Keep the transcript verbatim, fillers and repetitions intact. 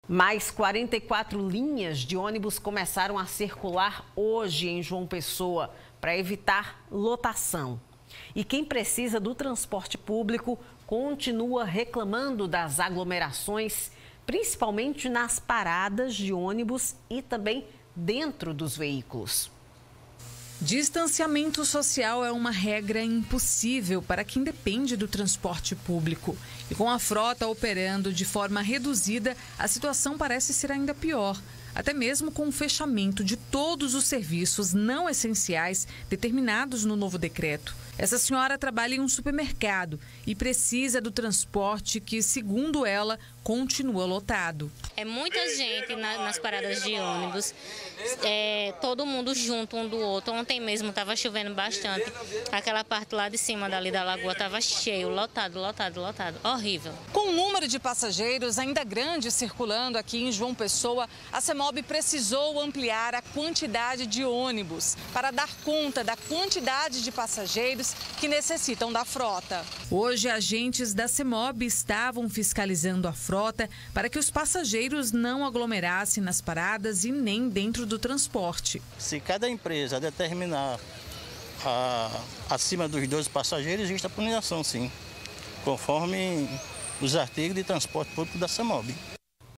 Mais quarenta e quatro linhas de ônibus começaram a circular hoje em João Pessoa para evitar lotação. E quem precisa do transporte público continua reclamando das aglomerações, principalmente nas paradas de ônibus e também dentro dos veículos. Distanciamento social é uma regra impossível para quem depende do transporte público. E com a frota operando de forma reduzida, a situação parece ser ainda pior. Até mesmo com o fechamento de todos os serviços não essenciais determinados no novo decreto. Essa senhora trabalha em um supermercado e precisa do transporte que, segundo ela, continua lotado. É muita gente na, nas paradas de ônibus, é, todo mundo junto um do outro. Ontem mesmo estava chovendo bastante, aquela parte lá de cima dali da lagoa estava cheio, lotado, lotado, lotado, horrível. Com o número de passageiros ainda grande circulando aqui em João Pessoa, a CEMOB precisou ampliar a quantidade de ônibus para dar conta da quantidade de passageiros que necessitam da frota. Hoje, agentes da CEMOB estavam fiscalizando a frota para que os passageiros não aglomerassem nas paradas e nem dentro do transporte. Se cada empresa determinar a, acima dos doze passageiros, existe a punição, sim, conforme os artigos de transporte público da CEMOB.